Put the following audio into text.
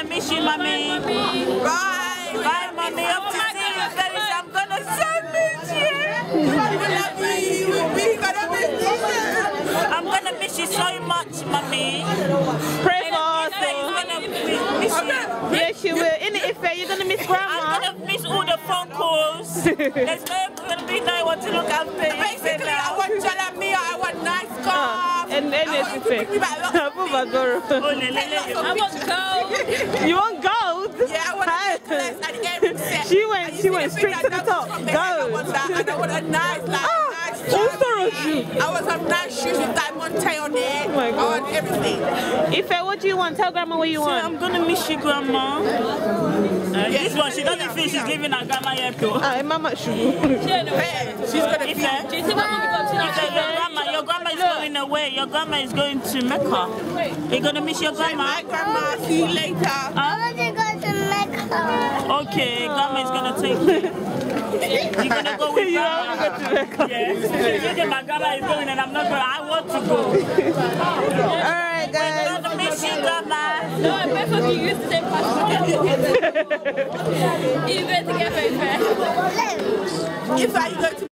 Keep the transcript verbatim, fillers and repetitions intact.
miss you, mommy. Bye. Bye, mommy. Hope to see you very soon. I'm gonna so miss you. I'm gonna miss you so much, mommy. Pray for us. Miss you. Yes, you will. In the Ife, you're gonna miss grandma. I'm gonna miss all the phone calls. There's no gonna be no one to look after you. Basically, I want Jalamia, I want nice cars. Uh, and then it's Ife. I want gold. You want gold? Yeah, I want a necklace and every set. She went, she went straight to the top. Gold. I want that, and I want a nice, like, Oh, nice shoes. I want some nice shoes with diamond tail on it. Oh my God. I want everything. Ife, what do you want? Tell grandma what you want. I'm gonna miss you, grandma. Uh, this one, she doesn't feel she's leaving her grandma yet, though. Ah, mama shoe. She's gonna be. Ife, Ife, your grandma, your grandma is going away. Your grandma is going to Mecca. You're gonna miss your grandma. My grandma, see you later. Huh? I want to go to Mecca. Okay, grandma is gonna take you. You're gonna go with grandma. Go to Mecca. Yes. My grandma is going and I'm not going. I want to go. Alright, guys. I'm gonna miss you, grandma. No, both of you use the same passport. You better get very fair. If I go to